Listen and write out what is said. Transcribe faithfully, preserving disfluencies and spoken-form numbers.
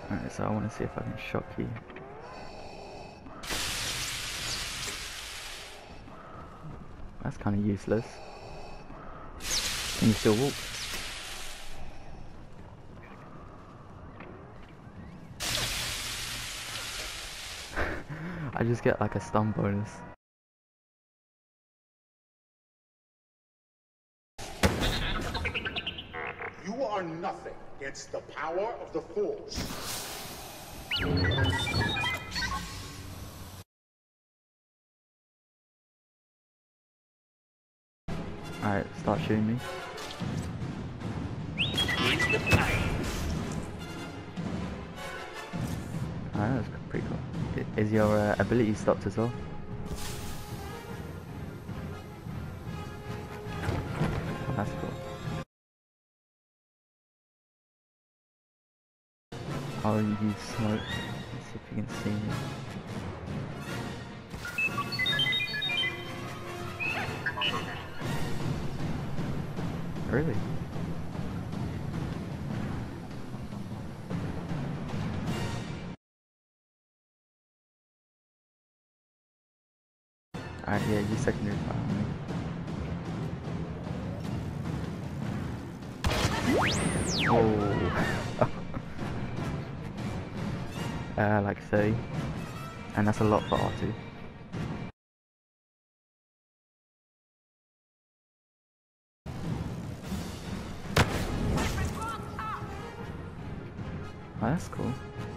Alright, so I want to see if I can shock you. That's kind of useless. Can you still walk? I just get like a stun bonus. You are nothing against the power of the Force. Alright, start shooting me. Alright, that's pretty cool. I- Is your uh, ability stopped as well? Oh, that's cool. I'll use smoke. Let's see if you can see me. Really? Alright, yeah, use secondary fire on me. Oh. uh, like thirty. And that's a lot for R two. Oh, that's cool.